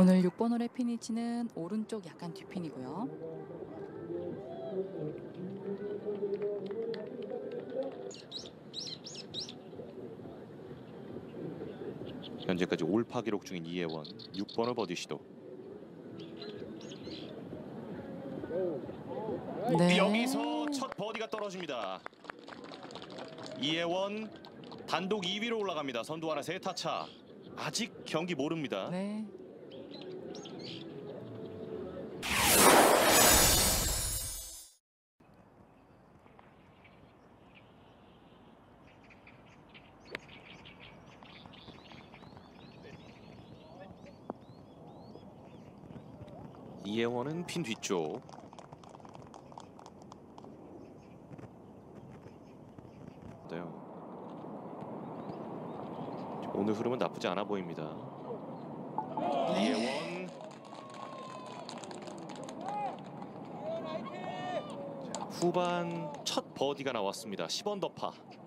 오늘 6번 홀의 피니치는 오른쪽 약간 뒤핀이고요. 현재까지 올파 기록 중인 이혜원 6번을 버디 시도. 네. 여기서 첫 버디가 떨어집니다. 이혜원 단독 2위로 올라갑니다. 선두 하나 세 타차. 아직 경기 모릅니다. 네. 이혜원은 핀 뒤쪽. 오늘 흐름은 나쁘지 않아 보입니다. 이혜원. 후반 첫 버디가 나왔습니다. 10언더파.